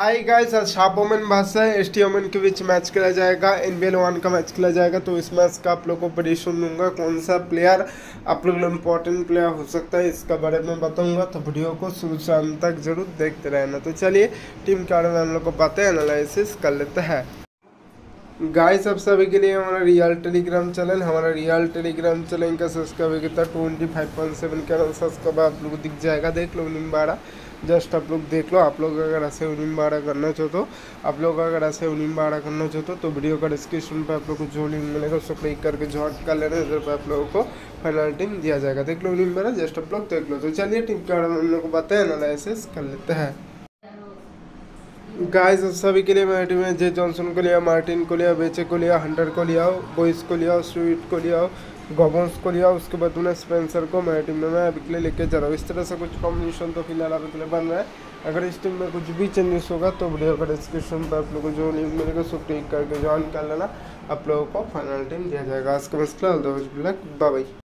हाय guys, आज शाप ओमेन भाषा एस टी ओमेन के बीच मैच खेला जाएगा। एनबीएल 1 का मैच खेला जाएगा। तो इस मैच का आप लोग को प्रेडिक्शन दूंगा, कौन सा प्लेयर आप लोग इंपॉर्टेंट प्लेयर हो सकता है इसका बारे में बताऊंगा। तो वीडियो को शुरू से अंत तक जरूर देखते रहना। तो चलिए टीम के बारे में हम लोग को बातें एनालिसिस कर लेते हैं। गाइस, अब सभी के लिए हमारा रियल टेलीग्राम चैनल का सब्सक्राइब कितना 25.7 के सब्सक्राइब आप लोग को दिख जाएगा। देख लो निम्बाड़ा, जस्ट आप लोग देख लो। आप लोग अगर ऐसे निम्बाड़ा करना चाहो तो वीडियो का डिस्क्रिप्शन पे आप लोग को जो लिंक मिलेगा उसको क्लिक करके ज्वाइन कर लेना। इधर पे आप लोगों को फाइनल टीम दिया जाएगा। देख लो निम्बाड़ा, जस्ट आप लोग देख लो। तो चलिए टीम के बारे में हम लोग को बातें एनालिसिस कर लेते हैं। गाइस, सभी के लिए मेरी टीम में जे जॉनसन को लिया, मार्टिन को लिया, बेचे को लिया, हंटर को लिया, बॉयस को लिया, स्वीट को लिया, गॉबन्स को लिया। उसके बाद उन्हें स्पेंसर को मेरी टीम में मैं अभी के लिए लेके जा रहा हूँ। इस तरह से कुछ कॉम्बिनेशन तो फिलहाल अभी के लिए बन रहा है। अगर इस टीम में कुछ भी चेंजेस होगा तो वीडियो का डिस्क्रिप्शन पर आप लोगों को जो लिंक मिलेगा उसको क्लिक करके ज्वाइन कर लेना। आप लोगों को फाइनल टीम दिया जाएगा। आज का मसला बाय बाय।